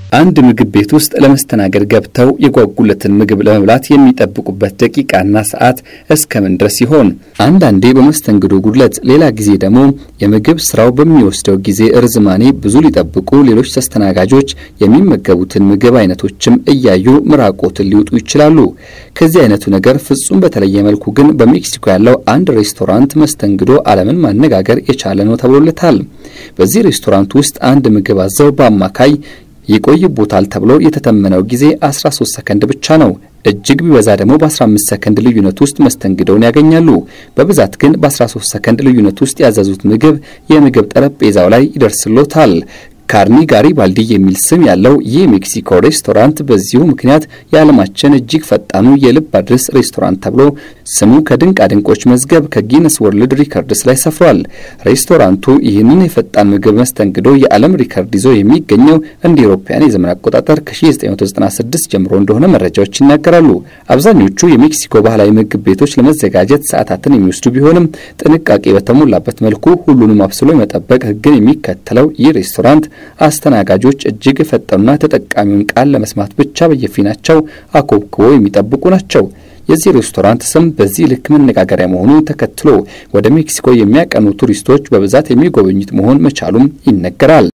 አንድ ምግብ ቤት ውስጥ ለመስተናገድ ገብተው የጓጉለትን ምግብ ለመብላት የሚጠብቁበት ደቂቃና ሰዓት እስከምን ድረስ ይሆን? አንዳንዴ በመስተንግዶ ጉድለት፣ ሌላ ጊዜ ደግሞ የምግብ ስራው በሚወስደው ጊዜ እርዝማኔ ብዙ ሊጠብቁ ሌሎች ተስተናጋጆች የሚመገቡትን ምግብ አይነቶችም እያዩ ምራቆትን ሊውጡ ይችላሉ። ከዚህ አይነቱ ነገር ፍጹም በተለየ መልኩ ግን በሜክሲኮ ያለው አንድ ሬስቶራንት መስተንግዶ ዓለምን ማነጋገር የቻለ ነው ተብሎለታል። በዚህ ሬስቶራንት ውስጥ አንድ ምግብ አዘው በአማካይ ይቆይቦታል ተብሎ የተተመነው ጊዜ 13 ሰከንድ ብቻ ነው። እጅግ ቢበዛ ደግሞ በ15 ሰከንድ ልዩነት ውስጥ መስተንግዶውን ያገኛሉ። በብዛት ግን በ13 ሰከንድ ልዩነት ውስጥ ያዘዙት ምግብ የምግብ ጠረጴዛው ላይ ይደርስሎታል። ካርኒ ጋሪባልዲ የሚል ስም ያለው ይህ ሜክሲኮ ሬስቶራንት በዚሁ ምክንያት የዓለማችን እጅግ ፈጣኑ የልብ አድርስ ሬስቶራንት ተብሎ ስሙ ከድንቃ ድንቆች መዝገብ ከጊነስ ወርልድ ሪከርድስ ላይ ሰፍሯል። ሬስቶራንቱ ይህንን የፈጣን ምግብ መስተንግዶ የዓለም ሪከርድ ይዞ የሚገኘው እንደ አውሮፓውያን የዘመን አቆጣጠር ከ1996 ጀምሮ እንደሆነ መረጃዎች ይናገራሉ። አብዛኞቹ የሜክሲኮ ባህላዊ ምግብ ቤቶች ለመዘጋጀት ሰዓታትን የሚወስዱ ቢሆንም ጥንቃቄ በተሞላበት መልኩ ሁሉንም አብስሎ የመጠበቅ ሕግን የሚከተለው ይህ ሬስቶራንት አስተናጋጆች እጅግ ፈጣንና ተጠቃሚውን ቃል ለመስማት ብቻ በየፊናቸው አኮብኩበው የሚጠብቁ ናቸው። የዚህ ሬስቶራንት ስም በዚህ ልክ መነጋገሪያ መሆኑ ተከትሎ ወደ ሜክሲኮ የሚያቀኑ ቱሪስቶች በብዛት የሚጎበኙት መሆን መቻሉም ይነገራል።